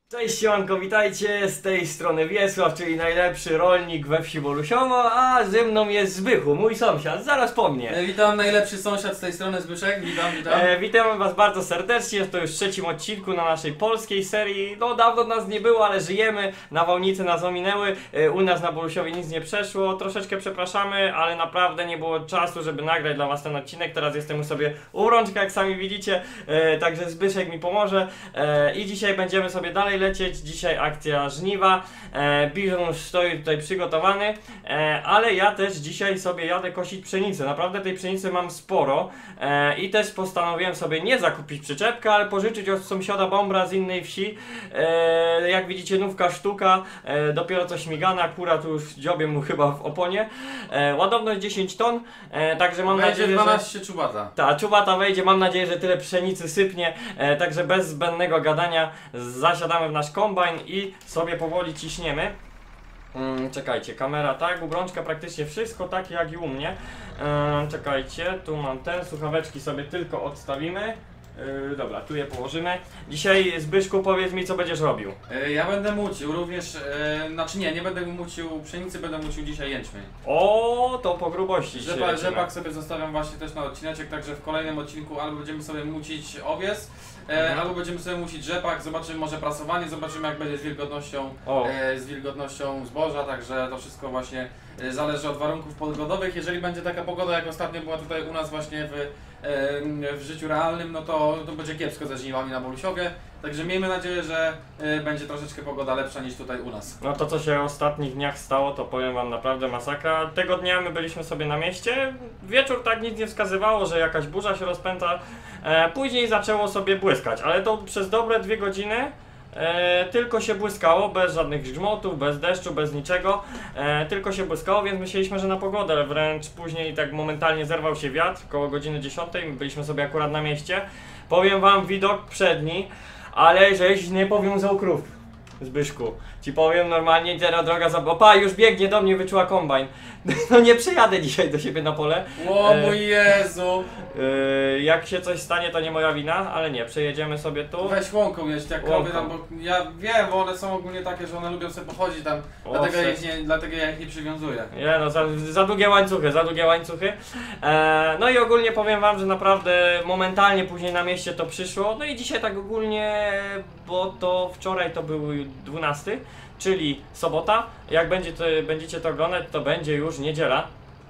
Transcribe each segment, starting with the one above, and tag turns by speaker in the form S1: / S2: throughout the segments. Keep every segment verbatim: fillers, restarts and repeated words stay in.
S1: Cześć siemanko, witajcie, z tej strony Wiesław, czyli najlepszy rolnik we wsi Bolusiowo, a ze mną jest Zbychu, mój sąsiad, zaraz po mnie.
S2: E, witam, najlepszy sąsiad z tej strony, Zbyszek, witam, witam.
S1: E, witamy was bardzo serdecznie, to już w trzecim odcinku na naszej polskiej serii. No dawno nas nie było, ale żyjemy, nawałnice nas ominęły, e, u nas na Bolusiowie nic nie przeszło, troszeczkę przepraszamy, ale naprawdę nie było czasu, żeby nagrać dla was ten odcinek. Teraz jestem już sobie u Rączka, jak sami widzicie, e, także Zbyszek mi pomoże e, i dzisiaj będziemy sobie dalej lecieć. Dzisiaj akcja żniwa, e, Bizon już stoi tutaj przygotowany, e, ale ja też dzisiaj sobie jadę kosić pszenicę. Naprawdę tej pszenicy mam sporo e, i też postanowiłem sobie nie zakupić przyczepkę, ale pożyczyć od sąsiada Bombra z innej wsi. E, jak widzicie, nówka sztuka, e, dopiero co śmigana, akurat tu już dziobie mu chyba w oponie. E, ładowność dziesięć ton, e, także mam
S2: Wejdzie
S1: nadzieję, że...
S2: dwanaście czubata.
S1: Ta czubata wejdzie, mam nadzieję, że tyle pszenicy sypnie, e, także bez zbędnego gadania zasiadamy w nasz kombajn i sobie powoli ciśniemy. Mm, czekajcie, kamera tak, u Brączka praktycznie wszystko tak jak i u mnie. E, czekajcie, tu mam ten, słuchaweczki sobie tylko odstawimy. Yy, dobra, tu je położymy. Dzisiaj, Zbyszku, powiedz mi, co będziesz robił.
S2: E, ja będę mucił również, e, znaczy nie, nie będę mucił pszenicy, będę mucił dzisiaj jęczmień.
S1: O, to po grubości dzisiaj
S2: Rzepak,
S1: lecimy.
S2: rzepak sobie zostawiam właśnie też na odcineczek, także w kolejnym odcinku albo będziemy sobie mucić owies, e,
S1: Mhm.
S2: albo będziemy sobie mucić rzepak, zobaczymy może prasowanie, zobaczymy jak będzie z wilgotnością,
S1: O.
S2: e, z wilgotnością zboża, także to wszystko właśnie e, zależy od warunków pogodowych. Jeżeli będzie taka pogoda jak ostatnio była tutaj u nas właśnie w, e, w życiu realnym, no to, to będzie kiepsko ze żniwami na Bolusiowie, także miejmy nadzieję, że e, będzie troszeczkę pogoda lepsza niż tutaj u nas.
S1: No to, co się w ostatnich dniach stało, to powiem wam naprawdę masakra. Tego dnia my byliśmy sobie na mieście, wieczór tak nic nie wskazywało, że jakaś burza się rozpęta. E, później zaczęło sobie błyskać, ale to przez dobre dwie godziny e, tylko się błyskało, bez żadnych grzmotów, bez deszczu, bez niczego. E, tylko się błyskało, więc myśleliśmy, że na pogodę, ale wręcz później tak momentalnie zerwał się wiatr, koło godziny dziesiątej, my byliśmy sobie akurat na mieście. Powiem wam, widok przedni, ale żeś nie powiązał krów, Zbyszku. Ci powiem normalnie, teraz droga za... Opa, już biegnie do mnie, wyczuła kombajn. No nie przyjadę dzisiaj do siebie na pole.
S2: O
S1: E,
S2: mój Jezu!
S1: Yy, jak się coś stanie, to nie moja wina, ale nie, przejedziemy sobie tu.
S2: Weź łąką jeść, jak
S1: Łąką.
S2: krowy tam, bo ja wiem, bo one są ogólnie takie, że one lubią sobie pochodzić tam,
S1: O,
S2: dlatego ja, ich
S1: se-
S2: nie, dlatego ja ich nie przywiązuję.
S1: Nie no, za, za długie łańcuchy, za długie łańcuchy. E, no i ogólnie powiem wam, że naprawdę momentalnie później na mieście to przyszło. No i dzisiaj tak ogólnie, bo to wczoraj to był dwunasty, czyli sobota. Jak będzie to, będziecie to oglądać, to będzie już niedziela.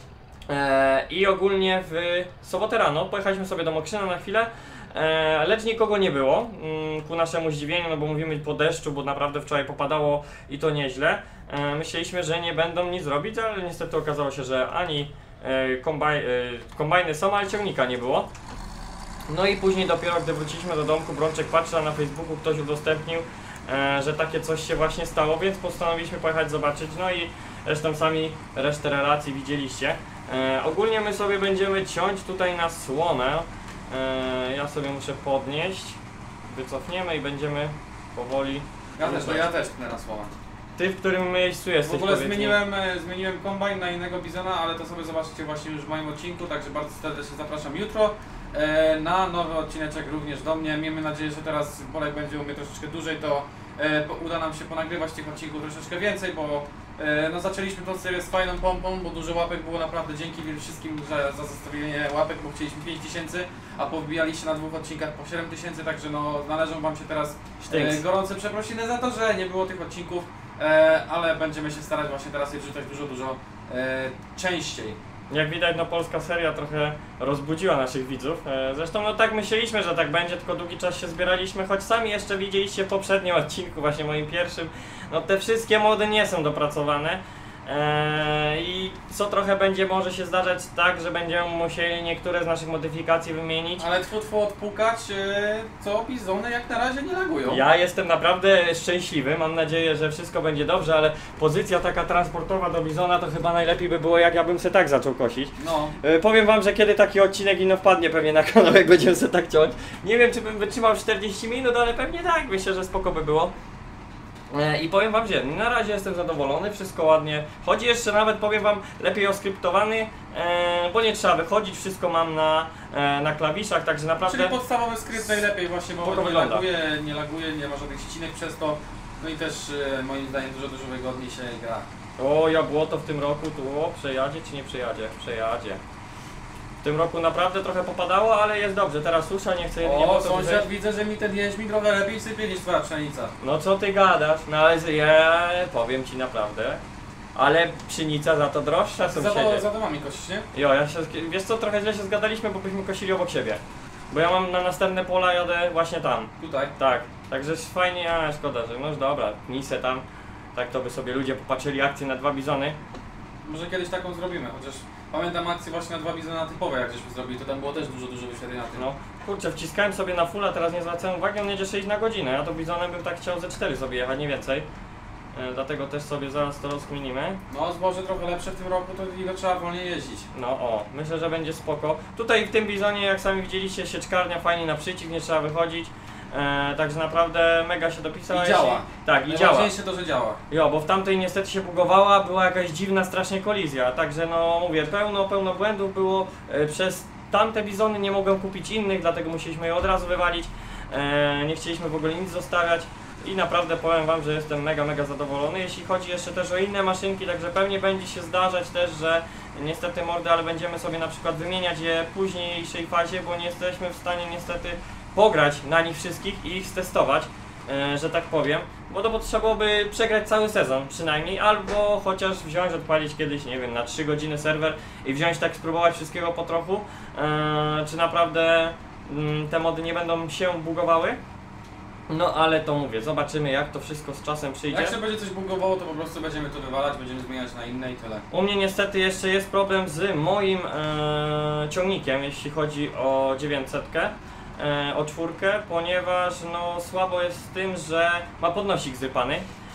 S1: E, I ogólnie w sobotę rano pojechaliśmy sobie do Mokrzyna na chwilę, e, lecz nikogo nie było, mm, ku naszemu zdziwieniu, no bo mówimy po deszczu, bo naprawdę wczoraj popadało i to nieźle. E, myśleliśmy, że nie będą nic robić, ale niestety okazało się, że ani e, kombaj, e, kombajny są, ale ciągnika nie było. No i później dopiero gdy wróciliśmy do domku, Brączek patrzy, a na Facebooku ktoś udostępnił, e, że takie coś się właśnie stało, więc postanowiliśmy pojechać zobaczyć, no i zresztą sami resztę relacji widzieliście. E, ogólnie my sobie będziemy ciąć tutaj na słomę. E, ja sobie muszę podnieść, wycofniemy i będziemy powoli.
S2: Ja też,
S1: ruszać.
S2: no ja też tnę na słowa.
S1: Ty, w którym miejscu jesteś?
S2: W ogóle
S1: powiedz mi?
S2: zmieniłem, e, zmieniłem kombajn na innego bizona, ale to sobie zobaczycie właśnie już w moim odcinku, także bardzo serdecznie zapraszam jutro e, na nowy odcineczek również do mnie. Miejmy nadzieję, że teraz Bolek będzie u mnie troszeczkę dłużej, to e, po- uda nam się ponagrywać tych odcinków troszeczkę więcej, bo e, no, zaczęliśmy tą serię z fajną pompą, bo dużo łapek było naprawdę, dzięki wielu wszystkim że, za zostawienie łapek, bo chcieliśmy pięć tysięcy, a powbijaliście na dwóch odcinkach po siedem tysięcy, także no należą wam się teraz e,
S1: Sztynks.
S2: gorące przeprosiny za to, że nie było tych odcinków. E, ale będziemy się starać właśnie teraz je wrzucać dużo, dużo e, częściej.
S1: Jak widać, no polska seria trochę rozbudziła naszych widzów. E, Zresztą no tak myśleliśmy, że tak będzie, tylko długi czas się zbieraliśmy, choć sami jeszcze widzieliście w poprzednim odcinku, właśnie moim pierwszym, no te wszystkie mody nie są dopracowane. E, I co trochę będzie może się zdarzać tak, że będziemy musieli niektóre z naszych modyfikacji wymienić.
S2: Ale tfu tfu odpukać, e, co bizony jak na razie nie lagują.
S1: Ja jestem naprawdę szczęśliwy, mam nadzieję, że wszystko będzie dobrze, ale pozycja taka transportowa do Bizona to chyba najlepiej by było, jak ja bym se tak zaczął kosić.
S2: No.
S1: E, Powiem wam, że kiedy taki odcinek ino wpadnie pewnie na kanał, jak będziemy sobie tak ciąć. Nie wiem, czy bym wytrzymał czterdzieści minut, ale pewnie tak, myślę, że spoko by było. E, I powiem wam, że na razie jestem zadowolony, wszystko ładnie chodzi, jeszcze nawet powiem wam lepiej oskryptowany, e, bo nie trzeba wychodzić, wszystko mam na, e, na klawiszach, także naprawdę...
S2: Czyli podstawowy skrypt najlepiej właśnie, bo nie
S1: wygląda.
S2: laguje, nie laguje, nie ma żadnych ścinek przez to. No i też e, moim zdaniem dużo, dużo wygodniej się gra.
S1: O, ja błoto w tym roku, tu o, przejadzie czy nie przejadzie? Przejadzie. W tym roku naprawdę trochę popadało, ale jest dobrze, teraz susza, nie chcę jedynie
S2: O,
S1: po to
S2: sąsiad,
S1: wyjść.
S2: widzę, że mi ten jęczmień trochę lepiej sypie niż twoja pszenica.
S1: No co ty gadasz? No ale z- ja powiem ci naprawdę. Ale pszenica za to droższa,
S2: Za,
S1: sąsiedzie.
S2: to, za to mamy kosić, nie?
S1: Jo, ja się, wiesz co, trochę źle się zgadaliśmy, bo byśmy kosili obok siebie. Bo ja mam na następne pola, jadę właśnie tam.
S2: Tutaj.
S1: Tak, także fajnie, a szkoda, że no dobra, nisę tam. Tak to by sobie ludzie popatrzyli akcję na dwa bizony.
S2: Może kiedyś taką zrobimy, chociaż pamiętam akcję właśnie na dwa bizona typowe, jak żeśmy zrobili, to tam było też dużo, dużo wyświetleń na tym.
S1: No, kurczę, wciskałem sobie na fulla, teraz nie zwracałem uwagi, on jedzie sześć na godzinę. Ja to bizonem bym tak chciał ze cztery sobie jechać, nie więcej. E, dlatego też sobie zaraz to rozkminimy.
S2: No, zboże trochę lepsze w tym roku, to ile trzeba wolniej jeździć.
S1: No o, myślę, że będzie spoko. Tutaj w tym bizonie, jak sami widzieliście, sieczkarnia fajnie na przycisk, nie trzeba wychodzić. E, także naprawdę mega się dopisała.
S2: I działa.
S1: Jeśli... Tak, i działa.
S2: Najważniejsze to, że działa.
S1: Jo, bo w tamtej niestety się bugowała, była jakaś dziwna strasznie kolizja. Także no mówię, pełno, pełno błędów było. E, przez tamte bizony nie mogłem kupić innych, dlatego musieliśmy je od razu wywalić. E, nie chcieliśmy w ogóle nic zostawiać. I naprawdę powiem wam, że jestem mega, mega zadowolony. Jeśli chodzi jeszcze też o inne maszynki, także pewnie będzie się zdarzać też, że niestety mordy, ale będziemy sobie na przykład wymieniać je w późniejszej fazie, bo nie jesteśmy w stanie niestety pograć na nich wszystkich i ich stestować, e, że tak powiem, bo to trzeba byłoby przegrać cały sezon przynajmniej, albo chociaż wziąć, odpalić kiedyś, nie wiem, na trzy godziny serwer i wziąć tak spróbować wszystkiego po trochu, e, czy naprawdę mm, te mody nie będą się bugowały. No ale to mówię, zobaczymy jak to wszystko z czasem przyjdzie.
S2: Jak się będzie coś bugowało, to po prostu będziemy to wywalać, będziemy zmieniać na inne i tyle.
S1: U mnie niestety jeszcze jest problem z moim e, ciągnikiem, jeśli chodzi o dziewięćsetkę, e, o czwórkę, ponieważ no słabo jest z tym, że ma podnosik zrypany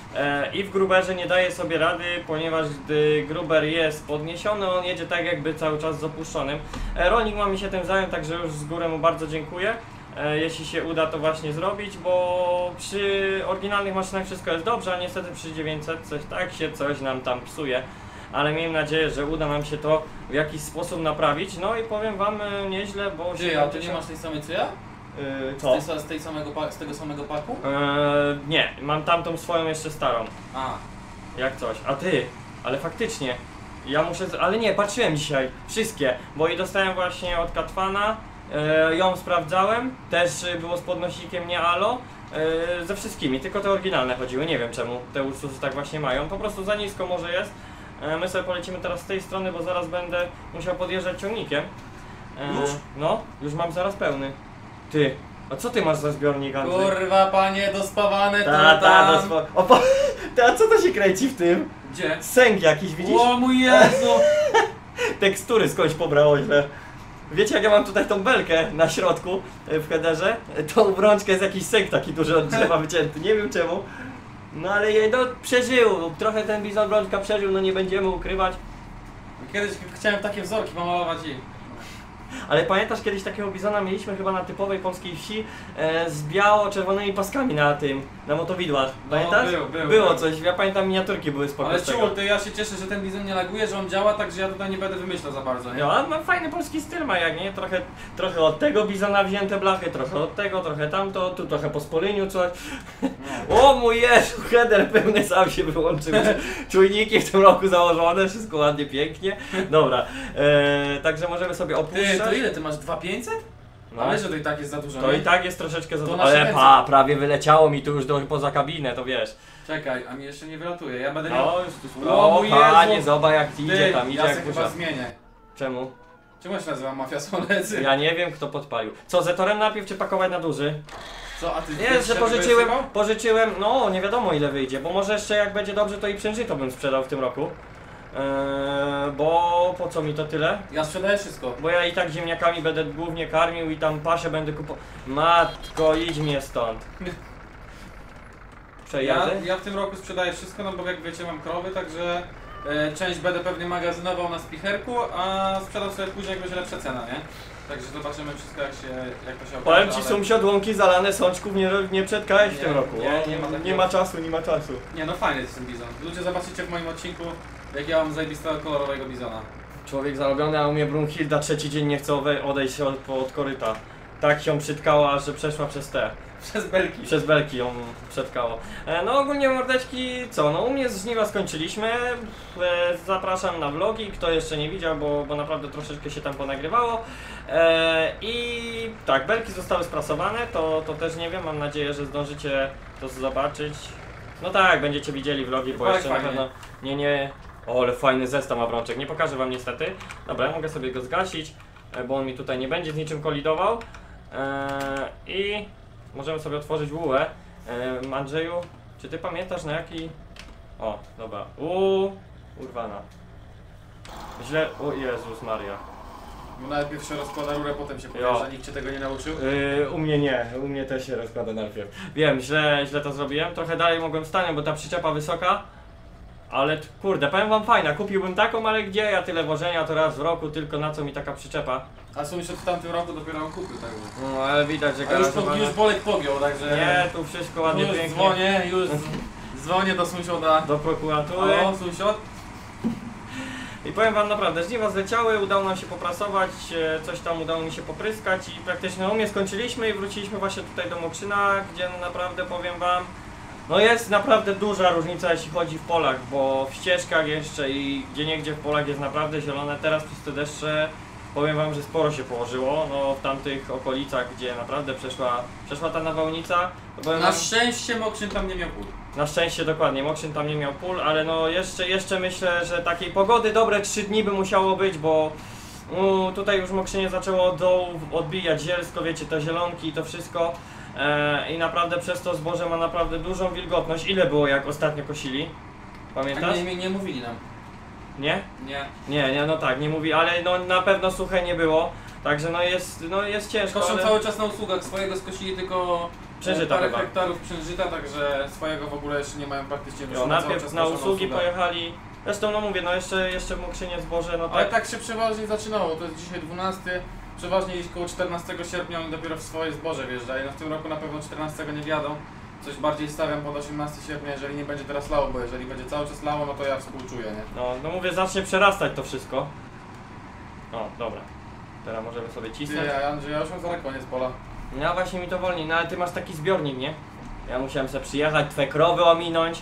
S1: e, i w gruberze nie daje sobie rady, ponieważ gdy gruber jest podniesiony, on jedzie tak jakby cały czas z opuszczonym. E, rolnik ma mi się tym zająć, także już z góry mu bardzo dziękuję. E, jeśli się uda to właśnie zrobić, bo przy oryginalnych maszynach wszystko jest dobrze, a niestety przy dziewięćsetce tak się coś nam tam psuje. Ale miejmy nadzieję, że uda nam się to w jakiś sposób naprawić. No i powiem wam e, nieźle, bo
S2: Ty,
S1: się...
S2: a ty nie masz tej samej co ja?
S1: Yy,
S2: Z,
S1: co?
S2: tej, sa- z, tej samego, pa- z tego samego paku?
S1: E, nie, mam tamtą swoją jeszcze starą,
S2: A,
S1: jak coś. A ty, ale faktycznie, ja muszę... z- Ale nie, patrzyłem dzisiaj, wszystkie, bo i dostałem właśnie od Katfana, e, ją sprawdzałem, też e, było z podnosikiem, nie Alo. E, ze wszystkimi, tylko te oryginalne chodziły, nie wiem czemu te Ursusy tak właśnie mają, po prostu za nisko może jest. E, my sobie polecimy teraz z tej strony, bo zaraz będę musiał podjeżdżać ciągnikiem. E,
S2: Już?
S1: No, już mam zaraz pełny. Ty, a co ty masz za zbiornik, Andrzej?
S2: kurwa panie, dospawane to
S1: Ta, ta,
S2: tam.
S1: dospo... o, po... Ty, a co to się kręci w tym?
S2: Gdzie?
S1: Sęk jakiś, widzisz?
S2: O mój Jezu!
S1: Tekstury skądś pobrało źle. Wiecie jak ja mam tutaj tą belkę na środku e, w headerze? E, Tą obrączkę jest jakiś sęk taki duży od drzewa wycięty, nie wiem czemu. No ale jej, no przeżył, trochę ten bizon brączka przeżył, no nie będziemy ukrywać.
S2: Kiedyś chciałem takie wzorki pomalować i...
S1: Ale pamiętasz kiedyś takiego bizona mieliśmy chyba na typowej polskiej wsi e, z biało-czerwonymi paskami na tym, na motowidłach, pamiętasz?
S2: był, był,
S1: Było
S2: był.
S1: coś, ja pamiętam miniaturki były spoko
S2: Ale
S1: z tego.
S2: ciul, ty, ja się cieszę, że ten bizon nie laguje, że on działa, także ja tutaj nie będę wymyślał za bardzo, nie?
S1: No, a ma fajny polski styl ma jak nie? Trochę, trochę od tego bizona wzięte blachy, trochę od tego, trochę tamto, tu trochę po spoliniu coś.
S2: No.
S1: O mój Jezu, header pełny sam się wyłączył. Czujniki w tym roku założone, wszystko ładnie, pięknie. Dobra, e, także możemy sobie
S2: Ty,
S1: opuszczać.
S2: to ile? Ty masz dwa pięćset?
S1: No.
S2: Ale że to i tak jest za dużo,
S1: To
S2: nie?
S1: i tak jest troszeczkę za
S2: To
S1: dużo.
S2: nasze
S1: Ale
S2: ręce.
S1: pa, prawie wyleciało mi tu już do, poza kabinę, to wiesz.
S2: Czekaj, a mi jeszcze nie wylatuje, ja będę miał...
S1: No już tu
S2: O
S1: o,
S2: mój
S1: panie,
S2: Jezu.
S1: zobacz jak idzie
S2: Ty,
S1: tam, idzie
S2: ja
S1: jak
S2: się
S1: burza.
S2: chyba zmienię.
S1: Czemu?
S2: Czemu się nazywa Mafia Solecy?
S1: Ja nie wiem kto podpalił. Co, Zetorem najpierw czy pakować na duży?
S2: Co, a ty...
S1: Nie,
S2: ty
S1: że
S2: się
S1: pożyczyłem,
S2: wysypał?
S1: pożyczyłem, no nie wiadomo ile wyjdzie, bo może jeszcze jak będzie dobrze to i przężyto bym sprzedał w tym roku. Eee, bo po co mi to tyle?
S2: Ja sprzedaję wszystko.
S1: Bo ja i tak ziemniakami będę głównie karmił i tam paszę będę kupował. Matko, idź mnie stąd.
S2: Ja,
S1: Przejadę?
S2: ja w tym roku sprzedaję wszystko, no bo jak wiecie mam krowy, także E, część będę pewnie magazynował na spicherku, a sprzedał sobie później, jak będzie lepsza cena, nie? Także zobaczymy wszystko, jak się, jak to się okaże.
S1: Powiem ci,
S2: ale-
S1: sąsiad, łąki zalane sączków nie, nie przetkałeś w
S2: Nie,
S1: tym roku.
S2: nie,
S1: O,
S2: nie ma takiego.
S1: nie ma czasu, nie ma czasu.
S2: Nie, no fajny jest ten bizon. Ludzie, zobaczycie w moim odcinku, jak ja mam zajebistego kolorowego bizona.
S1: Człowiek zarobiony, a u mnie Brunhilda trzeci dzień nie chce owe- odejść od, od koryta. Tak się przytkała, że przeszła przez te.
S2: Przez belki.
S1: Przez belki ją przetkało. E, No ogólnie mordeczki, co, no u mnie z żniwa skończyliśmy. E, Zapraszam na vlogi, kto jeszcze nie widział, bo, bo naprawdę troszeczkę się tam ponagrywało. E, I tak, belki zostały sprasowane, to, to też nie wiem, mam nadzieję, że zdążycie to zobaczyć. No tak, będziecie widzieli vlogi, bo
S2: Tak,
S1: jeszcze
S2: fajnie.
S1: na pewno nie, nie... O, ale fajny zestaw ma brączek, nie pokażę wam niestety. Dobra, ja mogę sobie go zgasić, e, bo on mi tutaj nie będzie z niczym kolidował. E, I możemy sobie otworzyć bułę. E, Andrzeju, czy ty pamiętasz na jaki... O, dobra. Uuu, urwana. Źle... O Jezus Maria.
S2: Bo najpierw się rozkłada rurę, potem się powie,
S1: Jo.
S2: że nikt cię tego nie nauczył.
S1: Yy, u mnie nie, u mnie też się rozkłada najpierw. Wiem, źle, źle to zrobiłem. Trochę dalej mogłem stanąć, bo ta przyczepa wysoka. Ale t- kurde, powiem wam fajna. Kupiłbym taką, ale gdzie ja tyle wożenia to raz w roku, tylko na co mi taka przyczepa?
S2: A sąsiad w tamtym roku dopiero ją kupił, tak było.
S1: No ale widać, że
S2: A już, po,
S1: garażowane-
S2: już Bolek pogiął, także...
S1: Nie, tu wszystko ładnie,
S2: już
S1: pięknie.
S2: dzwonię, już dzwonię do sąsiada.
S1: Do prokuratury.
S2: O, sąsiad?
S1: I powiem wam naprawdę, żniwa zleciały, udało nam się poprasować, e, coś tam udało mi się popryskać i praktycznie no, u mnie skończyliśmy i wróciliśmy właśnie tutaj do Mokrzyna, gdzie naprawdę powiem wam, no jest naprawdę duża różnica jeśli chodzi w polach, bo w ścieżkach jeszcze i gdzie niegdzie w polach jest naprawdę zielone. Teraz przez te deszcze powiem wam, że sporo się położyło, no w tamtych okolicach, gdzie naprawdę przeszła, przeszła ta nawałnica, to powiem
S2: Na
S1: wam,
S2: szczęście Mokrzyn tam nie miał pól.
S1: na szczęście dokładnie, Mokrzyn tam nie miał pól, ale no jeszcze, jeszcze myślę, że takiej pogody dobre trzy dni by musiało być, bo no, tutaj już Mokrzynie zaczęło od dołu odbijać zielsko, wiecie, te zielonki i to wszystko e, i naprawdę przez to zboże ma naprawdę dużą wilgotność. Ile było jak ostatnio kosili? Pamiętasz?
S2: Nie, nie, nie mówili nam.
S1: Nie?
S2: Nie.
S1: Nie, nie, no tak, nie mówi, ale no na pewno suche nie było, także no jest, no jest ciężko,
S2: Koszą
S1: ale...
S2: cały czas na usługach, swojego skosili tylko
S1: Przężyta
S2: parę
S1: chyba.
S2: hektarów przężyta, także swojego w ogóle jeszcze nie mają praktycznie.
S1: No,
S2: Już cały
S1: najpierw
S2: czas
S1: na
S2: koszą
S1: usługi
S2: usługach.
S1: pojechali, zresztą no mówię, no jeszcze, jeszcze w Mokrzynie zboże, no
S2: Ale
S1: tak.
S2: tak się przeważnie zaczynało, to jest dzisiaj dwunasty, przeważnie gdzieś koło czternastego sierpnia oni dopiero w swoje zboże wjeżdżają. No w tym roku na pewno czternastego nie wjadą. Coś bardziej stawiam pod osiemnastego sierpnia, jeżeli nie będzie teraz lało, bo jeżeli będzie cały czas lało, no to ja współczuję, nie?
S1: No, no mówię, zacznie przerastać to wszystko. O, dobra. Teraz możemy sobie cisnąć.
S2: Ty, Andrzej, ja już mam zaraz koniec pola.
S1: No właśnie mi to wolniej, no ale ty masz taki zbiornik, nie? Ja musiałem sobie przyjechać, twoje krowy ominąć.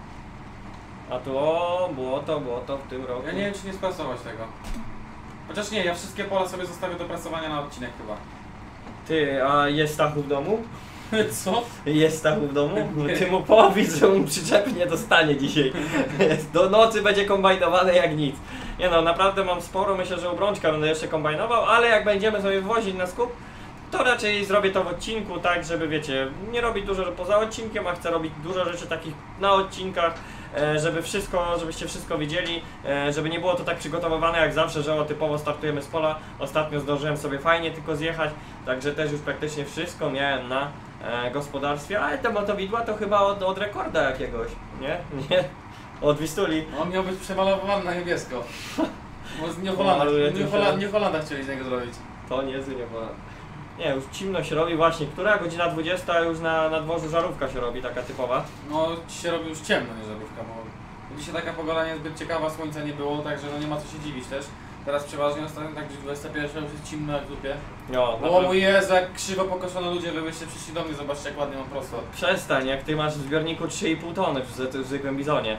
S1: A tu o, błoto, błoto w tym roku.
S2: Ja nie wiem, czy nie sprasować tego. Chociaż nie, ja wszystkie pola sobie zostawię do prasowania na odcinek chyba.
S1: Ty, a jest Stachu w domu?
S2: Co?
S1: Jest Stachu w domu? Ty mu powiedz, że mu przyczepy nie dostanie dzisiaj. Do nocy będzie kombajnowane jak nic. Nie no, naprawdę mam sporo, myślę, że obrączka będę jeszcze kombajnował, ale jak będziemy sobie wozić na skup, to raczej zrobię to w odcinku, tak, żeby wiecie, nie robić dużo poza odcinkiem, a chcę robić dużo rzeczy takich na odcinkach, e, żeby wszystko, żebyście wszystko widzieli, e, żeby nie było to tak przygotowywane jak zawsze, że o, typowo startujemy z pola. Ostatnio zdążyłem sobie fajnie tylko zjechać, także też już praktycznie wszystko miałem na e, gospodarstwie, ale te motowidła to chyba od, od rekorda jakiegoś, nie? Nie? Od Wistuli.
S2: On miał być przemalowany na niebiesko. Bo z New Hollanda,
S1: Maluje
S2: New
S1: tym
S2: Hollanda,
S1: się.
S2: New Hollanda chcieli z niego zrobić.
S1: To nie jest nie wolno. Nie, już ciemno się robi właśnie. Która godzina dwudziesta już na, na dworzu żarówka się robi, taka typowa.
S2: No dzisiaj robi już ciemno, nie żarówka, bo dzisiaj taka pogoda niezbyt ciekawa, słońca nie było, także no nie ma co się dziwić też. Teraz przeważnie ostatnio tak gdzieś dwudziesta pierwsza już jest ciemno jak w dupie.
S1: No,
S2: O mój Jezu, jak krzywo pokoszone ludzie, wy byście przyszli do mnie, zobaczcie jak ładnie mam prosto.
S1: Przestań, jak ty masz w zbiorniku trzy i pół tony w, z- w zwykłym bizonie.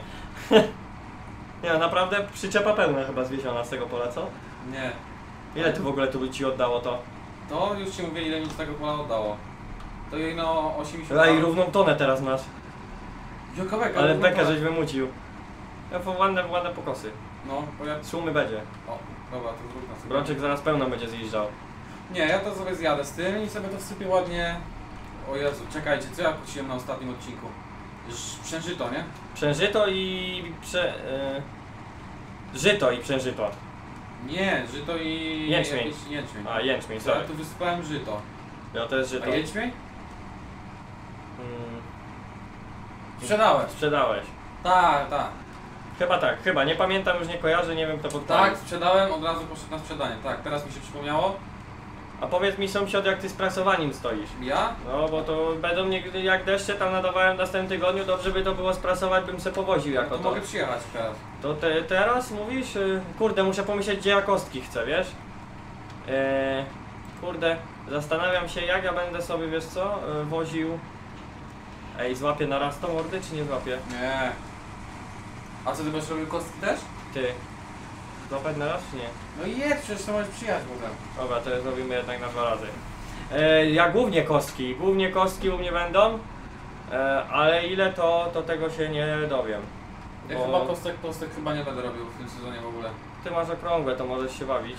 S1: Nie, naprawdę przyczepa pełna chyba zwieziona z tego pola, co?
S2: Nie.
S1: Ile tu w ogóle tu ci oddało to?
S2: To już ci mówię, ile mi z tego pola oddało. To jej no osiemdziesiąt.
S1: A i równą tonę teraz masz.
S2: Jokawek,
S1: Ale bekę żeś wymucił. Ja to ładne, ładne pokosy.
S2: No, bo ja...
S1: Szumy będzie.
S2: O, dobra, to zrób na sobie.
S1: Brączek zaraz pełno będzie zjeżdżał.
S2: Nie, ja to sobie zjadę z tym i sobie to wsypię ładnie. O Jezu, czekajcie, co ja kusiłem na ostatnim odcinku? Już przężyto, nie?
S1: Przężyto i prze... Yy... Żyto i przężyto.
S2: Nie, żyto i...
S1: Jęczmień.
S2: jakieś jęczmień.
S1: A, jęczmień,
S2: Ja
S1: sorry.
S2: tu wysypałem żyto.
S1: Ja to jest żyto.
S2: A jęczmień?
S1: Mm,
S2: Sprzedałem.
S1: sprzedałeś.
S2: Tak, tak.
S1: Chyba tak, chyba, nie pamiętam, już nie kojarzę, nie wiem kto podpalił.
S2: Tak, sprzedałem, od razu poszedł na sprzedanie. Tak, teraz mi się przypomniało.
S1: A powiedz mi sąsiad, jak ty z prasowaniem stoisz?
S2: Ja?
S1: No bo to będą mnie, jak deszcze tam nadawałem w następnym tygodniu, dobrze by to było sprasować, bym se powoził jako
S2: To
S1: to.
S2: mogę przyjechać teraz.
S1: To te, teraz mówisz? Y, Kurde, muszę pomyśleć, gdzie ja kostki chcę, wiesz? Eee, kurde, zastanawiam się, jak ja będę sobie, wiesz co, y, woził. Ej, złapię na raz to mordy, czy nie złapię?
S2: Nie. A co, ty będziesz robił kostki też?
S1: Ty. Złapać na raz, czy nie?
S2: No i jedź, przecież to możesz przyjechać potem.
S1: Dobra, to zrobimy jednak na dwa razy. E, ja głównie kostki, głównie kostki u mnie będą, e, ale ile to, to tego się nie dowiem.
S2: Ja
S1: Bo
S2: chyba kostek, kostek chyba nie będę robił w tym sezonie w ogóle.
S1: ty masz okrągłe, to możesz się bawić.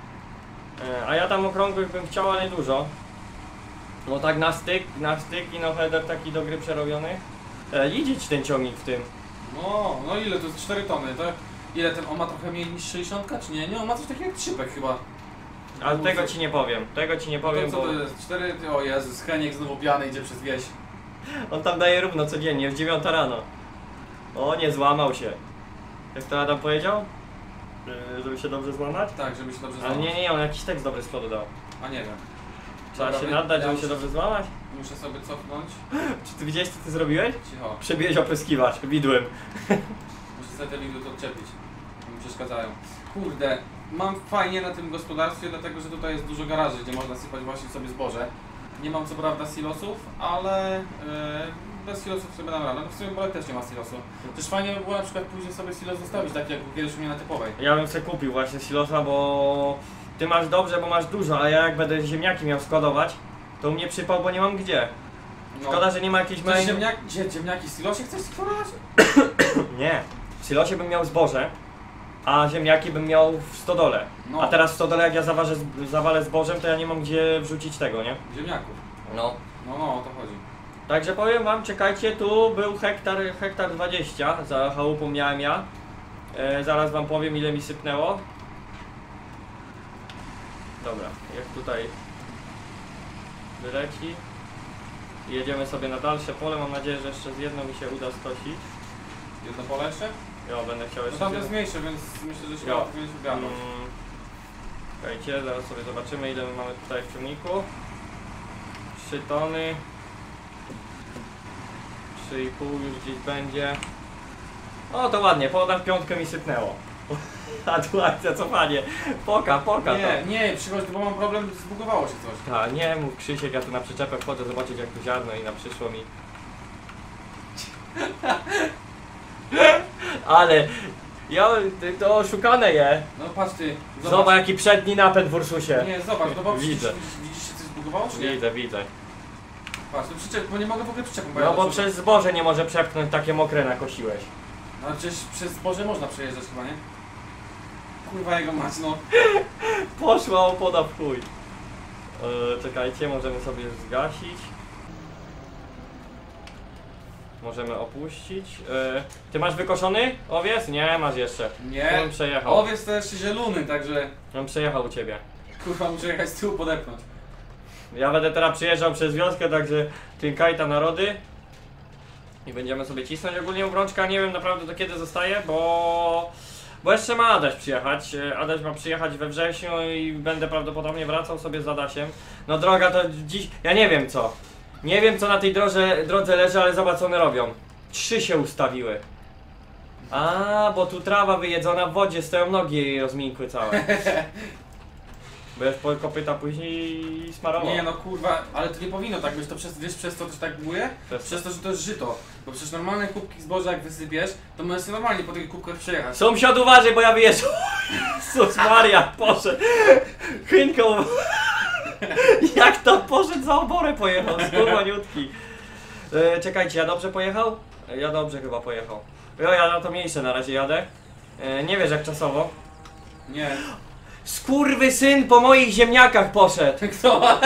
S1: E, a ja tam okrągłych bym chciał, ale nie dużo. No tak na styk, na styk i no header taki do gry przerobiony. E, idzie ci ten ciągnik w tym.
S2: No, no ile to jest cztery tony, to ile ten, on ma trochę mniej niż sześćdziesiąt, czy nie? Nie, on ma coś takiego jak trzypek chyba.
S1: Ale tego ci nie powiem, tego ci nie powiem,
S2: To co
S1: bo
S2: to jest? cztery, o Jezus, Heniek znowu pijany idzie przez wieś.
S1: on tam daje równo codziennie, w dziewiąta rano. O, nie złamał się. Jak to Adam powiedział? Yy, Żeby się dobrze złamać?
S2: Tak, żeby się dobrze
S1: Ale
S2: złamać.
S1: nie, nie, on jakiś tekst dobry z przodu dał.
S2: A nie wiem.
S1: Trzeba
S2: Dobra,
S1: się
S2: ja
S1: naddać, żeby
S2: muszę-
S1: się dobrze złamać?
S2: Muszę sobie cofnąć.
S1: Czy ty widziałeś, co ty zrobiłeś?
S2: Cicho.
S1: Przebiłeś opryskiwacz, widłem.
S2: Muszę sobie te widły odczepić. Mi przeszkadzają. Kurde, mam fajnie na tym gospodarstwie, dlatego że tutaj jest dużo garaży, gdzie można sypać właśnie sobie zboże. Nie mam co prawda silosów, ale yy, bez silosów sobie dam radę. No w sumie Bolek też nie ma silosu. Też fajnie by było na przykład później sobie silos zostawić, tak jak kiedyś u mnie na typowej.
S1: Ja bym sobie kupił właśnie silosa, bo ty masz dobrze, bo masz dużo, a ja jak będę ziemniaki miał składować, to u mnie przypał, bo nie mam gdzie.
S2: No.
S1: Szkoda, że nie ma jakiejś
S2: Chcesz
S1: małej...
S2: ziemniak, gdzie, ziemniaki w silosie chcesz składować?
S1: Nie, w silosie bym miał zboże, a ziemniaki bym miał w stodole.
S2: No.
S1: A teraz w stodole jak ja zaważę, z- zawalę zbożem, to ja nie mam gdzie wrzucić tego, nie?
S2: Ziemniaków.
S1: No.
S2: No, no, o to chodzi.
S1: Także powiem wam, czekajcie, tu był hektar, hektar dwadzieścia, za chałupą miałem ja. E, zaraz wam powiem, ile mi sypnęło. Dobra, jak tutaj wyleci. Jedziemy sobie na dalsze pole, mam nadzieję, że jeszcze z jedną mi się uda skosić.
S2: Jedno pole jeszcze?
S1: Jo, będę chciał
S2: No
S1: jeszcze...
S2: tam
S1: z
S2: jest
S1: jedną-
S2: mniejsze, więc myślę, że się
S1: Jo.
S2: łatwo będzie ogarnąć.
S1: Mm, Czekajcie, zaraz sobie zobaczymy, ile my mamy tutaj w ciągniku. trzy tony. trzy i pół już gdzieś będzie. O, to ładnie, ponad piątkę mi sypnęło. A tu akcja, cofanie. Poka, poka
S2: Nie,
S1: to.
S2: nie, przychodź, bo mam problem, zbugowało się coś.
S1: Ta, nie mów Krzysiek, ja tu na przyczepę wchodzę zobaczyć jak tu ziarno i na przyszło mi. Ale ja, to oszukane je.
S2: No patrz ty,
S1: Zobacz jaki przedni napęd w Ursusie.
S2: Nie, zobacz, no bo
S1: Widzę.
S2: widzę. Widzisz, widzisz się coś zbugowało, czy nie?
S1: Widzę, widzę.
S2: Patrz, no przyczep, bo nie mogę w ogóle przyczepą
S1: No
S2: pojechać.
S1: bo przez zboże nie może przepchnąć, takie mokre nakosiłeś.
S2: No ale przecież przez zboże można przejeżdżać chyba, nie? Kurwa jego mać, no.
S1: Poszła opoda w chuj. Eee, czekajcie, możemy sobie zgasić. Możemy opuścić. Eee, ty masz wykoszony owiec? Nie, masz jeszcze.
S2: Nie.
S1: On przejechał.
S2: Owiec to jeszcze zielony, także
S1: On przejechał u ciebie.
S2: kurwa muszę jechać z tyłu podepnąć.
S1: Ja będę teraz przyjeżdżał przez wioskę, także klinkajta narody. I będziemy sobie cisnąć. Ogólnie obrączka nie wiem naprawdę do kiedy zostaje, bo... Bo jeszcze ma Adaś przyjechać. E, Adaś ma przyjechać we wrześniu i będę prawdopodobnie wracał sobie z Adasiem. No droga to dziś... Ja nie wiem co. Nie wiem co na tej drodze, drodze leży, ale zobacz co one robią. Trzy się ustawiły. A, bo tu trawa wyjedzona w wodzie, stoją nogi jej rozmiękły całe. Będziesz po kopyta później smarował.
S2: Nie no kurwa, ale to nie powinno tak być, to przez, wiesz przez to, że tak buje?
S1: Przez-
S2: Przez to, że to jest żyto. Bo przecież normalne kubki zboża jak wysypiesz, to możesz sobie normalnie po tych kubkach przejechać.
S1: Sąsiad uważaj, bo ja wyjeżdżam. Jezus Maria, poszedł. Chynką. Jak to poszedł za oborę pojechał, skurwaniutki. E, czekajcie, ja dobrze pojechał? E, Ja dobrze chyba pojechał. Jo, ja na to miejsce na razie jadę. E, nie wiesz jak czasowo.
S2: Nie.
S1: Skurwy syn po moich ziemniakach poszedł.
S2: Kto?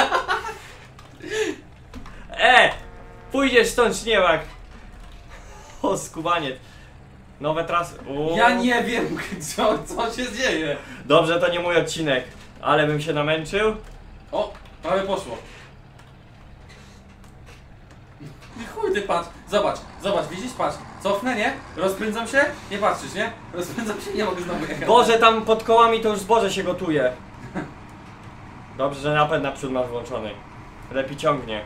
S1: E! Pójdziesz stąd śniemak. O skubaniec. Nowe trasy. O.
S2: Ja nie wiem co, co się dzieje.
S1: Dobrze, to nie mój odcinek. Ale bym się namęczył.
S2: O, prawie poszło. Ty chuj, ty patrz, zobacz, zobacz, widzisz, patrz, cofnę, nie? Rozpędzam się, nie patrzysz, nie? Rozpędzam się, nie mogę znowu jechać.
S1: Boże, tam pod kołami to już zboże się gotuje. Dobrze, że napęd naprzód masz włączony. Lepiej ciągnie.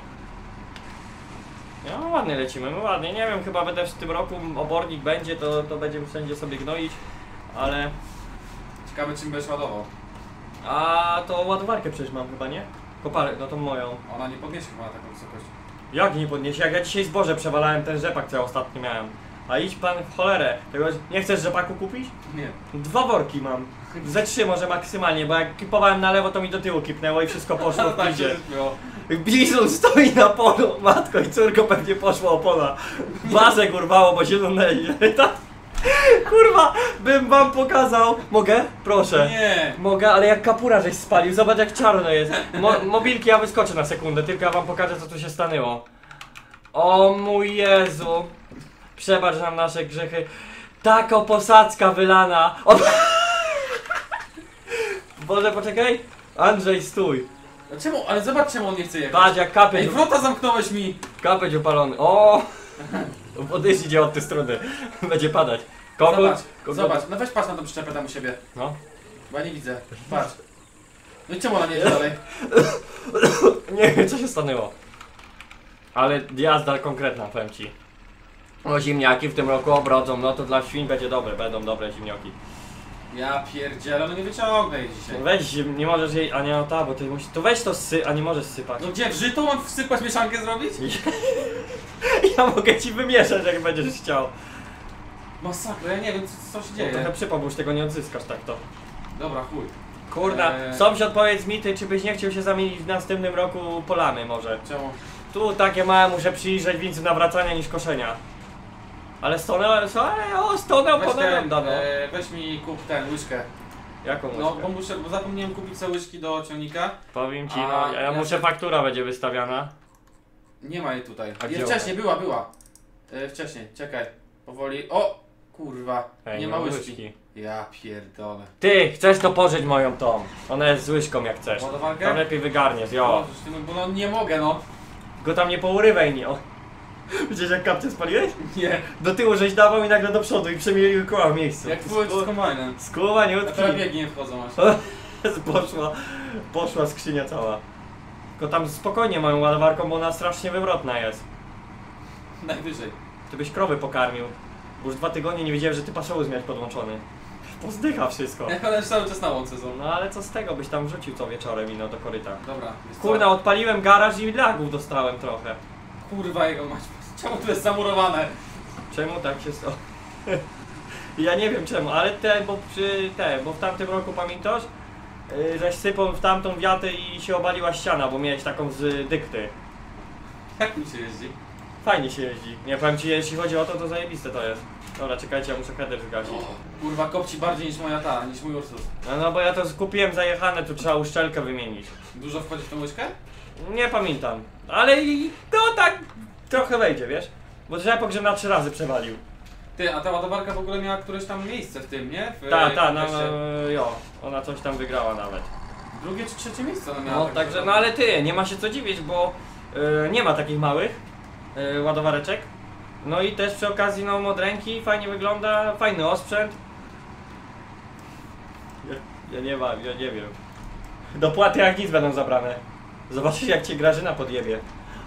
S1: No ładnie lecimy, no ładnie. Nie wiem, chyba będę w tym roku obornik będzie, to, to będziemy wszędzie sobie gnoić, ale...
S2: Ciekawe, czym będziesz ładował.
S1: A to ładowarkę przecież mam chyba, nie? Koparę, no to moją.
S2: Ona nie podniesie chyba na taką wysokość.
S1: Jak nie podniesie? Jak ja dzisiaj zboże przewalałem ten rzepak, co ja ostatnio miałem. A idź pan w cholerę. Tego, nie chcesz rzepaku kupić?
S2: Nie.
S1: Dwa worki mam. Ze trzy może maksymalnie, bo jak kipowałem na lewo, to mi do tyłu kipnęło i wszystko poszło w
S2: Tak się
S1: piździe.
S2: też było.
S1: Bizon stoi na polu, matko i córko pewnie poszło opona. Bazę urwało, bo zieloneli. Kurwa, bym wam pokazał. Mogę? Proszę.
S2: Nie.
S1: Mogę, ale jak kapura żeś spalił, zobacz jak czarno jest. Mo mobilki ja wyskoczę na sekundę, tylko ja wam pokażę co tu się stanęło. O mój Jezu. Przebacz nam nasze grzechy. Taka posadzka wylana. O... Boże, poczekaj. Andrzej, stój.
S2: A czemu? Ale zobacz, czemu on nie chce jechać.
S1: Patrz jak kapeć.
S2: Ej, wrota zamknąłeś mi.
S1: Kapeć upalony. O! Odejdź idzie od tej strony. Będzie padać. Kogut.
S2: Zobacz,
S1: kogut.
S2: zobacz, no weź patrz na tą przyczepę tam u siebie.
S1: No.
S2: Bo ja nie widzę. Patrz. No i czemu ona nie jedzie dalej?
S1: Nie wiem co się stanęło. Ale jazda konkretna, powiem ci. O, ziemniaki w tym roku obrodzą, no to dla świń będzie dobre, będą dobre ziemniaki.
S2: Ja pierdzielę, no nie wyciągnę jej dzisiaj.
S1: Weź, ziem- nie możesz jej, a nie no ta, bo ty musisz, to weź to sy, a nie możesz sypać.
S2: No gdzie, w żyto mam wsypać mieszankę zrobić?
S1: Ja mogę ci wymieszać jak będziesz chciał.
S2: Masakra, ja nie wiem co, co się
S1: No,
S2: dzieje.
S1: trochę przypał, bo już tego nie odzyskasz tak to.
S2: Dobra, chuj.
S1: Kurna,
S2: Eee.
S1: sąsiad powiedz mi ty, czy byś nie chciał się zamienić w następnym roku polany może?
S2: Czemu?
S1: Tu takie małe muszę przyjrzeć, więcej nawracania niż koszenia. Ale stonę, co? O, stonę
S2: Weź,
S1: ponad
S2: ten,
S1: no.
S2: e, weź mi kup ten, łyżkę.
S1: Jaką
S2: No,
S1: łyżkę?
S2: bo muszę, bo zapomniałem kupić sobie łyżki do ciągnika.
S1: Powiem ci,
S2: A,
S1: no, ja, ja
S2: ja
S1: muszę,
S2: się-
S1: faktura będzie wystawiana.
S2: Nie ma jej tutaj.
S1: A
S2: Je,
S1: gdzie
S2: wcześniej, była, była. E, wcześniej, czekaj. Powoli. O! Kurwa,
S1: Ej,
S2: nie
S1: nie
S2: ma
S1: ma
S2: łyżki.
S1: łyżki.
S2: Ja pierdolę.
S1: Ty, chcesz to pożyć moją tą. Ona jest z łyżką jak chcesz.
S2: Ładowarkę?
S1: Tam lepiej wygarniesz, jo.
S2: Możesz, ty, bo no nie mogę, no.
S1: Go tam nie pourywaj, nie. O. Widzisz jak kapcie spaliłeś?
S2: Nie.
S1: Do tyłu żeś dawał i nagle do przodu i przemieliły koła w miejscu.
S2: Jak byłeś z kombajnem. A
S1: Skubaniutki.
S2: teraz biegi nie wchodzą aż.
S1: Poszła, poszła skrzynia cała. Tylko tam spokojnie moją ładowarką, bo ona strasznie wywrotna jest.
S2: Najwyżej.
S1: Ty byś krowy pokarmił. Bo już dwa tygodnie nie wiedziałem, że ty paszołus miałeś podłączony. Pozdycha wszystko.
S2: Jak one już cały czas na łące są.
S1: No ale co z tego, byś tam wrzucił co wieczorem ino do koryta.
S2: Dobra, jest
S1: Kurna, odpaliłem garaż i lagów dostałem trochę.
S2: Kurwa jego mać. Czemu tu jest zamurowane?
S1: Czemu tak się stało? Ja nie wiem czemu, ale te, bo przy te, bo w tamtym roku pamiętasz? Yy, żeś sypał w tamtą wiatę i się obaliła ściana, bo miałeś taką z dykty.
S2: Jak mi się jeździ?
S1: Fajnie się jeździ. Nie powiem ci, jeśli chodzi o to, to zajebiste to jest. Dobra, czekajcie, ja muszę header zgasić.
S2: Kurwa, kopci bardziej niż moja ta, niż mój Ursus.
S1: No, no bo ja to kupiłem zajechane, tu trzeba uszczelkę wymienić.
S2: Dużo wchodzi w tą łyżkę?
S1: Nie pamiętam, ale i to tak trochę wejdzie, wiesz? Bo rzepok, że na trzy razy przewalił.
S2: Ty, a ta ładowarka w ogóle miała któreś tam miejsce w tym, nie? W,
S1: Ta, ta, no,
S2: kontekście.
S1: no, jo, ona coś tam wygrała nawet.
S2: Drugie czy trzecie miejsce ona miała.
S1: No
S2: tak
S1: także,
S2: naprawdę.
S1: no ale ty, nie ma się co dziwić, bo y, nie ma takich małych y, ładowareczek. No i też przy okazji, no od ręki fajnie wygląda, fajny osprzęt. Ja, ja nie mam, ja nie wiem. Dopłaty jak nic będą zabrane. Zobaczysz jak cię Grażyna podjebie.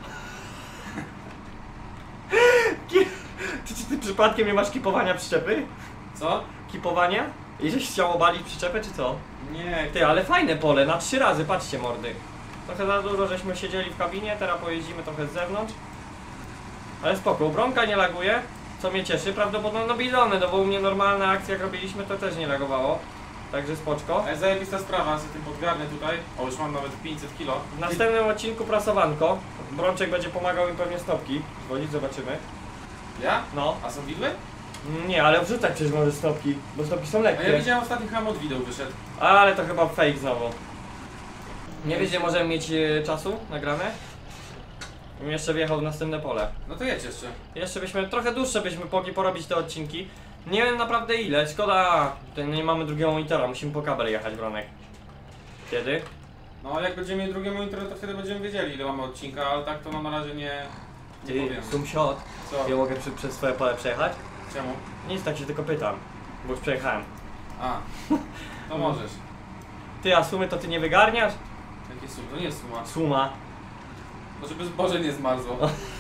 S1: Ki- Ty, ty, ty przypadkiem nie masz kipowania przyczepy?
S2: Co?
S1: Kipowania? I żeś chciał obalić przyczepę czy co?
S2: Nie,
S1: Ty, ale fajne pole, na trzy razy, patrzcie mordy. Trochę za dużo żeśmy siedzieli w kabinie, teraz pojeździmy trochę z zewnątrz. Ale spoko, obronka nie laguje, co mnie cieszy, prawdopodobnie no bizony, no bo u mnie normalna akcja jak robiliśmy to też nie lagowało. Także spoczko.
S2: ale zajebista sprawa, że tym podgarnę tutaj. O, już mam nawet pięćset kilo.
S1: W następnym odcinku prasowanko. Brączek będzie pomagał mi pewnie stopki zwodzić, zobaczymy.
S2: Ja?
S1: No,
S2: A są widły?
S1: nie, ale wrzucać przecież może stopki, bo stopki są
S2: A ja
S1: lekkie.
S2: widziałem ostatnio chyba od wideo wyszedł.
S1: Ale to chyba fake znowu. Nie wiesz, gdzie możemy mieć e, czasu nagrane? Bym jeszcze wjechał w następne pole.
S2: No to jedź jeszcze.
S1: Jeszcze byśmy, trochę dłuższe byśmy mogli porobić te odcinki. Nie wiem naprawdę ile, szkoda, to nie mamy drugiego monitora, musimy po kabel jechać, Bronek. Kiedy?
S2: No jak będziemy mieli drugie monitory, to wtedy będziemy wiedzieli ile mamy odcinka, ale tak to no, na razie nie... Nie
S1: Ty,
S2: powiem.
S1: sąsiad,
S2: Co?
S1: ja mogę przy, przez swoje pole przejechać?
S2: Czemu?
S1: Nic, tak się tylko pytam, bo już przejechałem.
S2: A, to możesz.
S1: Ty, a sumy to ty nie wygarniasz?
S2: Jakie sum? To nie jest suma.
S1: Suma.
S2: No żeby zboże nie zmarzło.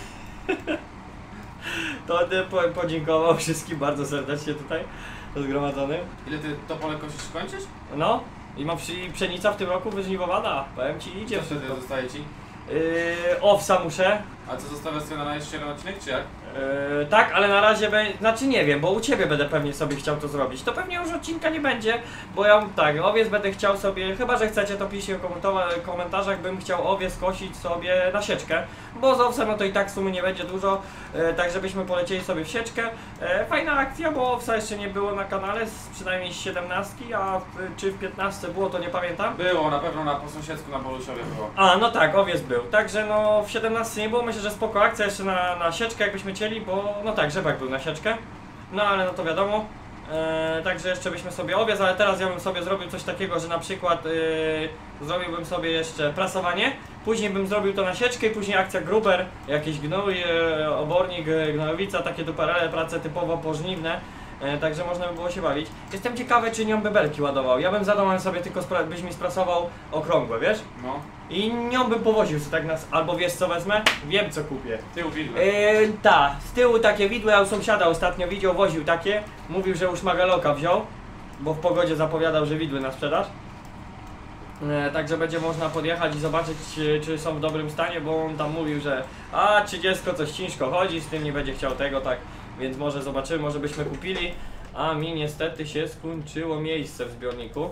S1: To ty po, podziękował wszystkim bardzo serdecznie tutaj zgromadzonym.
S2: Ile ty to pole kosisz kończysz?
S1: No, i ma przy, i pszenica w tym roku wyżniwowana. Powiem ci, idzie
S2: Co wtedy
S1: wszystko.
S2: zostaje ci?
S1: Yy, owsa muszę.
S2: A co zostawiasz sobie na jeszcze jeden odcinek, czy jak?
S1: Yy, tak, ale na razie, be, znaczy nie wiem, bo u Ciebie będę pewnie sobie chciał to zrobić. To pewnie już odcinka nie będzie, bo ja tak, owiec będę chciał sobie, chyba że chcecie, to piszcie w komentarza- komentarzach, bym chciał owiec kosić sobie na sieczkę, bo z owsem no to i tak sumy nie będzie dużo, yy, tak żebyśmy polecieli sobie w sieczkę. Yy, fajna akcja, bo owsa jeszcze nie było na kanale, z, przynajmniej z siedemnastki, a w, czy w piętnastce było, to nie pamiętam.
S2: Było, na pewno na po sąsiedzku na Bolusiowie było.
S1: A, no tak, owiec był. Także no w siedemnastce nie było, myślę, że spoko akcja jeszcze na, na sieczkę jakbyśmy chcieli, bo no tak, rzepak był na sieczkę. No ale no to wiadomo. Eee, także jeszcze byśmy sobie owiec, ale teraz ja bym sobie zrobił coś takiego, że na przykład yy, zrobiłbym sobie jeszcze prasowanie, później bym zrobił to na sieczkę i później akcja gruber, jakiś gnój, yy, obornik, yy, gnojowica, takie duperele, prace typowo pożniwne. E, także można by było się bawić. Jestem ciekawy, czy nią bebelki ładował. Ja bym za domem sobie tylko spra- byś mi sprasował okrągłe, wiesz?
S2: No.
S1: I nią bym powoził sobie tak nas, albo wiesz co wezmę? Wiem co kupię.
S2: Tył widły.
S1: Yy, ta, z tyłu takie widły, ja u sąsiada ostatnio widział, woził takie. Mówił, że już Magaloka wziął, bo w pogodzie zapowiadał, że widły na sprzedaż. E, także będzie można podjechać i zobaczyć, czy, czy są w dobrym stanie, bo on tam mówił, że a trzydzieści coś ciężko chodzi, z tym nie będzie chciał tego, tak. Więc może zobaczymy, może byśmy kupili. A mi niestety się skończyło miejsce w zbiorniku.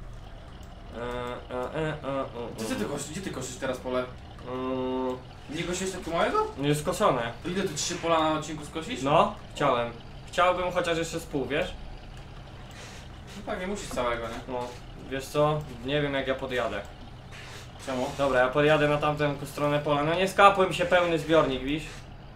S1: E, e, e, e, e,
S2: Ty, ty, ty kosisz, gdzie ty kosisz teraz pole?
S1: Mm,
S2: Nie kosisz takiego małego?
S1: już skoszone.
S2: To ile ty trzy pola na odcinku skosisz?
S1: No, chciałem. Chciałbym chociaż jeszcze z pół, wiesz?
S2: No tak, nie musisz całego, nie?
S1: No, wiesz co? Nie wiem jak ja podjadę.
S2: Czemu?
S1: Dobra, ja podjadę na tamtą stronę pola. No nie skapłem się pełny zbiornik, widzisz?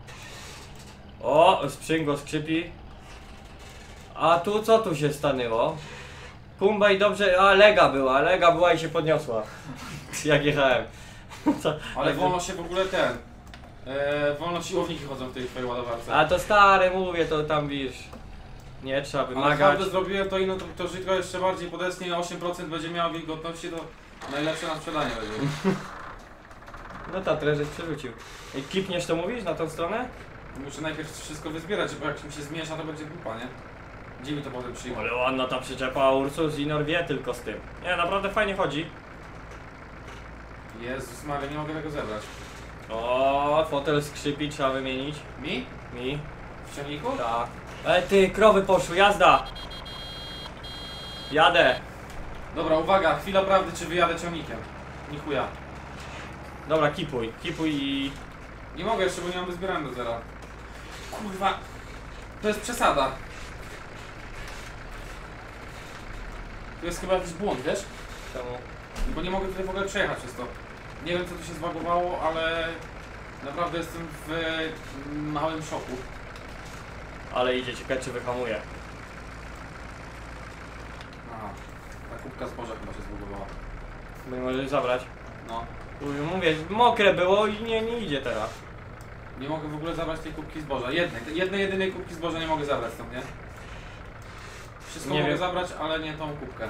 S1: O, sprzęgło skrzypi. A tu co tu się stanęło? Kumba i dobrze, a lega była, lega była i się podniosła. Jak jechałem. Co?
S2: Ale
S1: Tak,
S2: wolno się w ogóle ten... E, wolno siłowniki chodzą w tej twojej ładowarce.
S1: A to stare mówię, to tam widzisz. Nie trzeba
S2: Ale
S1: wymagać.
S2: naprawdę zrobiłem to inno, to, to żytko jeszcze bardziej podesnie, osiem procent będzie miało wilgotności, to najlepsze na sprzedanie będzie.
S1: No ta treżeś przerzucił. I kipniesz to mówisz na tą stronę?
S2: Muszę najpierw wszystko wyzbierać, bo jak mi się zmiesza, to będzie grupa, nie? Gdzie mi to potem przyjdzie?
S1: Ale ładna ta przyczepa, Ursus Inor wie tylko z tym. Nie, naprawdę fajnie chodzi.
S2: Jezus Maria, nie mogę tego zebrać.
S1: O, fotel skrzypi, trzeba wymienić.
S2: Mi?
S1: Mi.
S2: W ciągniku?
S1: Tak. E, ty, krowy poszły, jazda! Jadę.
S2: Dobra, uwaga, chwila prawdy, czy wyjadę ciągnikiem? Ni chuja.
S1: Dobra, kipuj, kipuj i...
S2: Nie mogę jeszcze, bo nie mam wyzbierane do zera. Kurwa, to jest przesada. Tu jest chyba jakiś błąd, wiesz?
S1: Czemu?
S2: Bo nie mogę tutaj w ogóle przejechać przez to. Nie wiem co tu się zbagowało, ale naprawdę jestem w małym szoku.
S1: Ale idzie, ciekawe czy wyhamuje.
S2: Aha, ta kubka zboża chyba się zbagowała.
S1: Bo nie możesz zabrać.
S2: No,
S1: Uj, mówię, mokre było i nie, nie idzie teraz.
S2: nie mogę w ogóle zabrać tej kubki zboża. Jednej, jednej jedynej kubki zboża nie mogę zabrać stąd, nie? Wszystko
S1: Nie
S2: mogę
S1: wiem.
S2: zabrać, ale nie tą kubkę.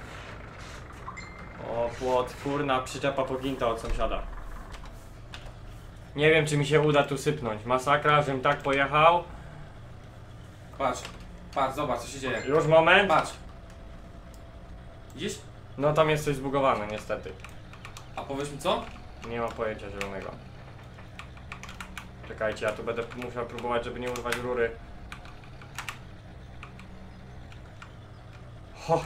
S1: O, płot, kurna, przyczepa poginta od sąsiada. Nie wiem, czy mi się uda tu sypnąć. Masakra, żebym tak pojechał.
S2: Patrz, patrz, zobacz co się dzieje.
S1: Już moment.
S2: Patrz. Widzisz?
S1: No tam jest coś zbugowane, niestety.
S2: A powiesz mi co?
S1: Nie mam pojęcia zielonego. Czekajcie, ja tu będę musiał próbować, żeby nie urwać rury. Ho.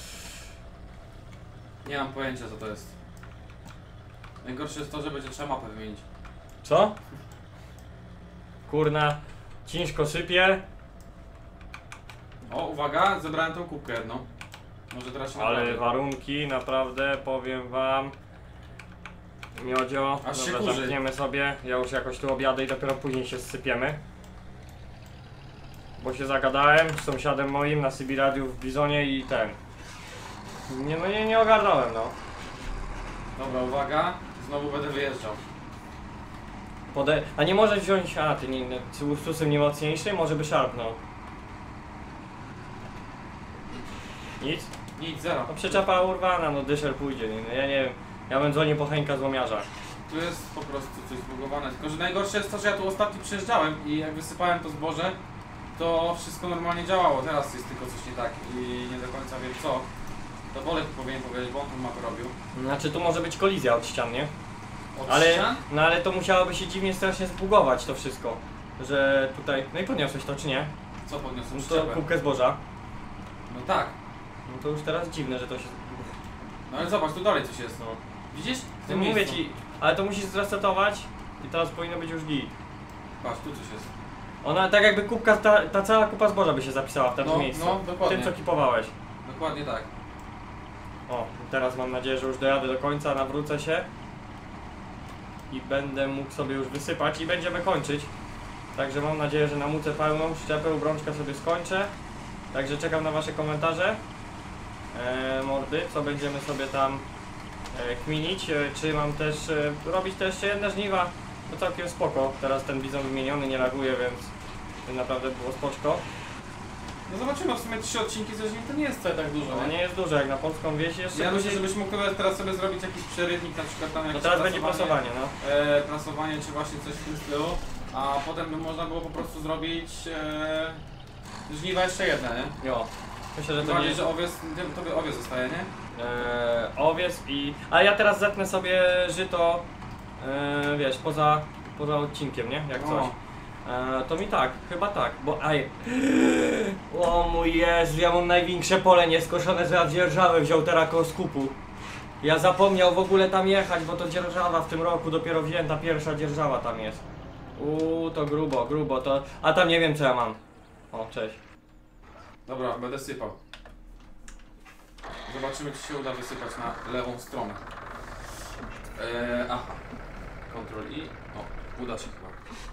S2: Nie mam pojęcia co to jest. Najgorsze jest to, że będzie trzeba mapę wymienić.
S1: Co? Kurna, ciężko sypie,
S2: O, uwaga, zebrałem tą kubkę jedną. Może teraz się
S1: ale
S2: naprawię.
S1: warunki naprawdę, powiem wam. Miodzio,
S2: Aż się
S1: dobra,
S2: kurzy.
S1: zamkniemy sobie. Ja już jakoś tu objadę i dopiero później się zsypiemy. Bo się zagadałem z sąsiadem moim na Sybiradiu w Bizonie i ten. Nie, no nie, nie ogarnąłem, no.
S2: Dobra, uwaga, znowu będę wyjeżdżał.
S1: Pode... A nie możesz wziąć, a ty nie, z Ursusem nie mocniejszy, może by szarpnął. Nic?
S2: Nic, zero.
S1: No przyczepa urwana, no dyszel pójdzie, nie? No ja nie wiem. Ja bym dzwonił po Henka złomiarza.
S2: Tu jest po prostu coś zbugowane, tylko że najgorsze jest to, że ja tu ostatnio przyjeżdżałem i jak wysypałem to zboże, to wszystko normalnie działało. Teraz jest tylko coś nie tak i nie do końca wiem co. To Bolek powinien powiedzieć, bo on tą mapę robił.
S1: Znaczy tu może być kolizja od ścian, nie?
S2: Od
S1: Ale,
S2: ścian?
S1: no ale to musiałoby się dziwnie strasznie zbugować to wszystko. Że tutaj, no i podniosłeś to czy nie?
S2: Co podniosłem?
S1: No to
S2: Szczepę.
S1: kubkę zboża.
S2: No tak.
S1: No to już teraz dziwne, że to się...
S2: No ale zobacz, tu dalej coś jest.
S1: No.
S2: Widzisz? W
S1: No
S2: tym
S1: mówię
S2: miejscu.
S1: ci, ale to musisz zresetować i teraz powinno być już git.
S2: Patrz, tu coś jest.
S1: Ona tak jakby kubka, ta, ta cała kupa zboża by się zapisała w tamtym
S2: No,
S1: miejscu.
S2: no, dokładnie.
S1: Tym co kipowałeś.
S2: Dokładnie tak.
S1: O, teraz mam nadzieję, że już dojadę do końca, nawrócę się i będę mógł sobie już wysypać i będziemy kończyć. Także mam nadzieję, że namucę pełną szczepę, obrączkę sobie skończę. Także czekam na wasze komentarze. E, mordy, co będziemy sobie tam e, kminić. E, czy mam też e, robić też jeszcze jedne żniwa? To całkiem spoko. Teraz ten bizon wymieniony nie reaguje, więc to naprawdę było spoczko.
S2: No zobaczymy, w sumie trzy odcinki ze to nie jest wcale tak dużo,
S1: No
S2: nie?
S1: nie jest dużo jak na polską wieś jeszcze.
S2: Ja myślę,
S1: później-
S2: żebyś mógł teraz sobie zrobić jakiś przerywnik, na przykład tam
S1: No
S2: jakieś
S1: teraz będzie prasowanie, no.
S2: e, prasowanie czy właśnie coś w tym stylu, a potem by można było po prostu zrobić e, żniwa jeszcze jedne, nie?
S1: Jo. Myślę, że
S2: Tym
S1: to nie
S2: bardziej,
S1: jest...
S2: że owiec, tobie owiec zostaje, nie?
S1: Eee, owiec i... A ja teraz zetnę sobie żyto, eee, wiesz, poza, poza odcinkiem, nie? Jak coś.
S2: O.
S1: Eee, to mi tak, chyba tak, bo aj... O mój Jezu, ja mam największe pole nieskoszone, że ja dzierżawę wziął teraz koło skupu. Ja zapomniał w ogóle tam jechać, bo to dzierżawa w tym roku dopiero wzięta, pierwsza dzierżawa tam jest. Uuu, to grubo, grubo, to... A tam nie wiem co ja mam. O, cześć.
S2: Dobra, będę sypał. Zobaczymy, czy się uda wysypać na lewą stronę. Eee, aha. Ctrl I. O, uda się chyba.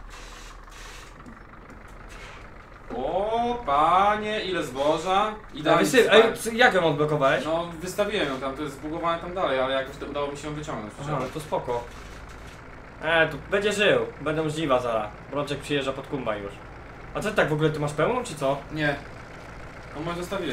S2: O, panie, ile zboża.
S1: A
S2: Idealnie
S1: wysy...
S2: sypałem.
S1: Ej, psy, jak ją odblokowałeś?
S2: No, wystawiłem ją tam, to jest zbugowane tam dalej, ale jakoś to udało mi się ją wyciągnąć.
S1: Aha, no to spoko. E, tu będzie żył. Będą żniwa zaraz. Brączek przyjeżdża pod kumba już. A co ty tak w ogóle, ty masz pełną czy co?
S2: Nie. No, może zostawili.
S1: E,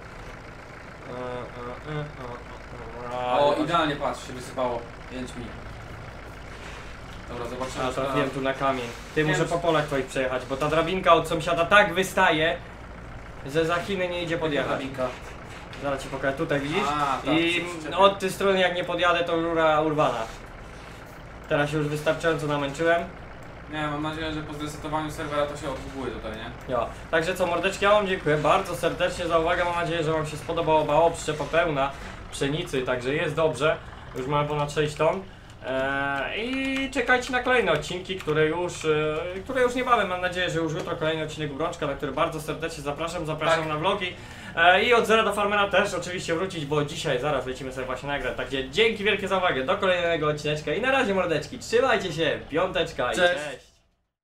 S1: e, e, e, e,
S2: O,
S1: e,
S2: idealnie, patrz, się wysypało. Jęczmi. Dobra, zobaczymy.
S1: A,
S2: czy ta-
S1: trafiłem tu na kamień. Ty
S2: Nie
S1: muszę
S2: wiem,
S1: po polach twoich przejechać, bo ta drabinka od sąsiada tak wystaje, że za Chiny nie idzie podjechać.
S2: drabinka.
S1: Zaraz ci pokażę, tutaj widzisz?
S2: A, tak,
S1: I
S2: przyczepię.
S1: od tej strony jak nie podjadę, to rura urwana. Teraz się już wystarczająco namęczyłem.
S2: Nie, mam nadzieję, że po zresetowaniu serwera to się odbuguje tutaj, nie?
S1: Jo. Także co, mordeczki, ja wam dziękuję bardzo serdecznie za uwagę, mam nadzieję, że wam się spodobało, bało, przyczepa pełna pszenicy, także jest dobrze, już mamy ponad sześć ton. Eee, I czekajcie na kolejne odcinki, które już, e, które już niebawem, mam nadzieję, że już jutro kolejny odcinek Brączka, na który bardzo serdecznie zapraszam, zapraszam
S2: Tak.
S1: na vlogi. E, I od zera do farmera też oczywiście wrócić, bo dzisiaj zaraz lecimy sobie właśnie nagrać, także dzięki wielkie za uwagę, do kolejnego odcineczka i na razie mordeczki, trzymajcie się, piąteczka i
S2: Cześć.
S1: cześć!